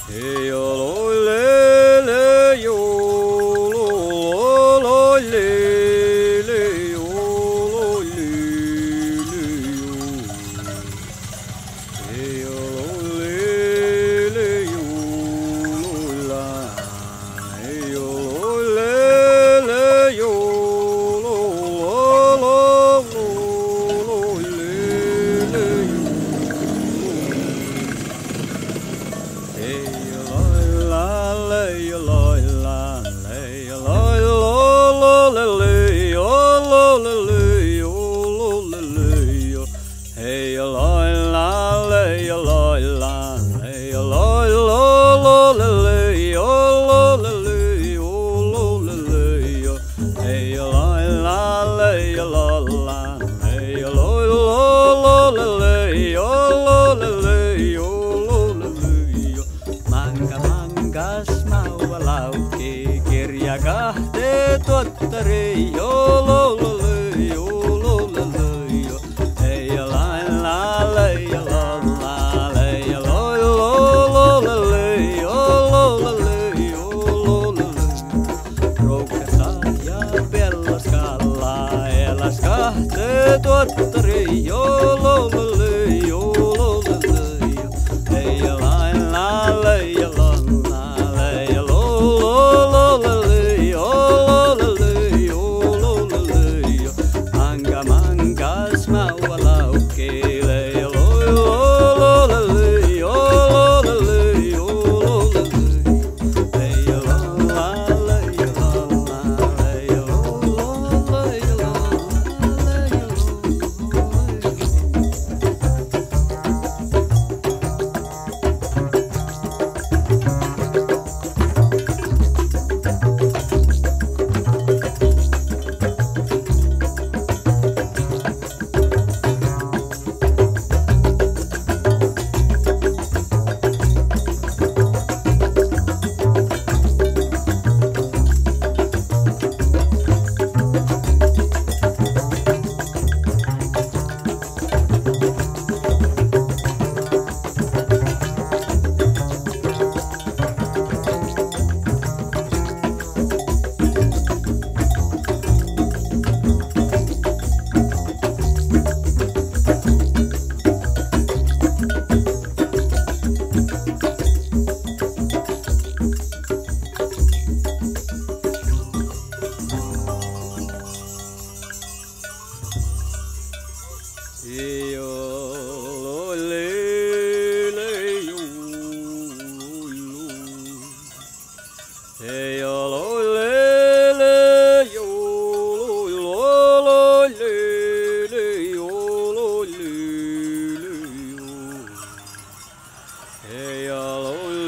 Hey, oh, le, le, yo, lo, lo, le, le, yo, lo, le, le, yo. Hey, oh, le, le, yo, lo, la. Hey, oh, le, le, yo, lo, lo, lo, le, le, yo. Hey, la, lay, la, la, lay, la, lo, lo, lay, oh, lo, lay, oh, lo, lay, oh. Hey, la, la, lay, la, la, lay, la, lo, lay, oh, lo, lay, oh, lo, lay, oh. Hey, la, la, lay, la, la, lay, lo, lay, oh, lo, lay, oh, lo, lay, oh. Manga, mangas, maua, lauki, kirja, kahte, tuottari, jo, lo, lei, jo, lei, jo. Hei, la, lei, la, lei, lo, lei, jo, lei, jo, lei. Roukassa ja pellaskalla, eläs kahte, tuottari, jo, lei, jo, lei, jo. Hei, la, lei, la, lei, lo, lei, oh, lei, oh, lei, oh. Manga, mangas, maua, lauki, lei, lo, lei, oh, lei, oh, lei. Hei, la, lei, lei, lo, lei, Hey,